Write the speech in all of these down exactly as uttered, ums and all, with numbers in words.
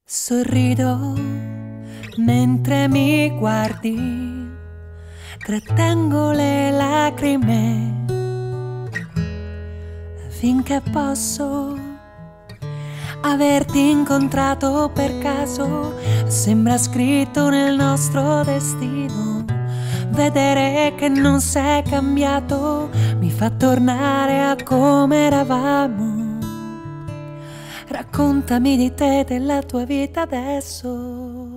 Sorrido mentre mi guardi, trattengo le lacrime finché posso. Averti incontrato per caso sembra scritto nel nostro destino. Vedere che non sei cambiato mi fa tornare a come eravamo. Raccontami di te, della tua vita adesso.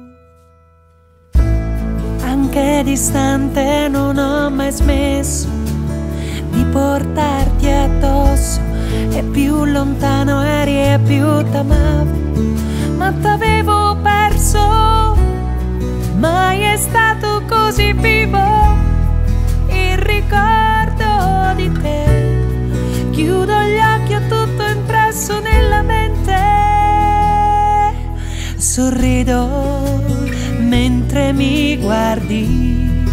Anche distante non ho mai smesso di portarti addosso, e più lontano eri e più t'amavo, ma t'avevo perso. Mai è stato così vivo il ricordo di te. Chiudo gli occhi, ho tutto impresso nella mente. Sorrido mentre mi guardi,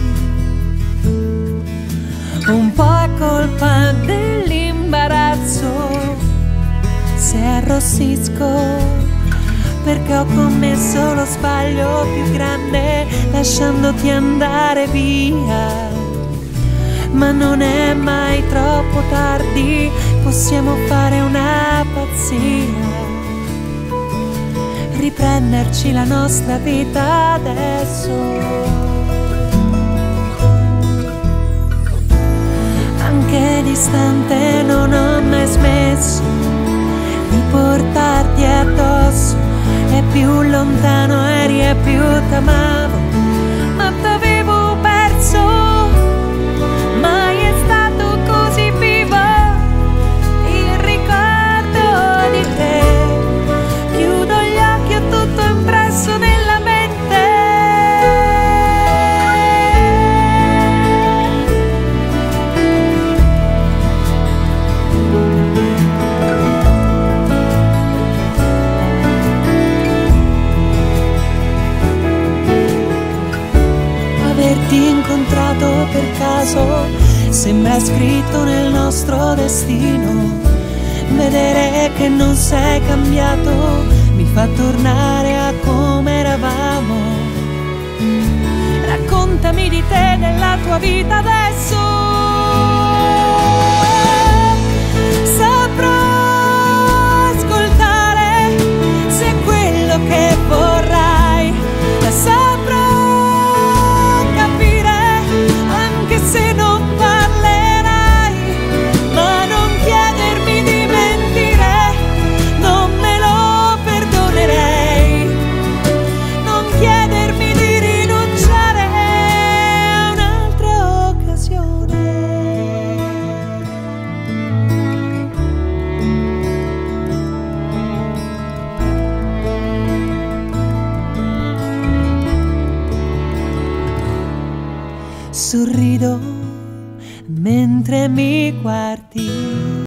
un po' a colpa dell'imbarazzo, se arrossisco perché ho commesso lo sbaglio più grande lasciandoti andare via. Ma non è mai troppo tardi, possiamo fare una pazzia, riprenderci la nostra vita adesso. Anche distante non ho mai smesso di portarti addosso, e più lontano eri e più t'amavo, ma t'avevo perso. Mai è stato così vivo il ricordo di te. Chiudo gli occhi, ho tutto impresso nella mente. Averti incontrato per caso sembra scritto nel nostro destino. Vedere che non sei cambiato mi fa tornare a come eravamo. Raccontami di te, della tua vita adesso. Saprò ascoltare se è quello che vorrai. La saprò se non parlerai, ma non chiedermi di mentire, non me lo perdonerei. Non chiedermi di rinunciare a un'altra occasione. Sorrido mentre mi guardi.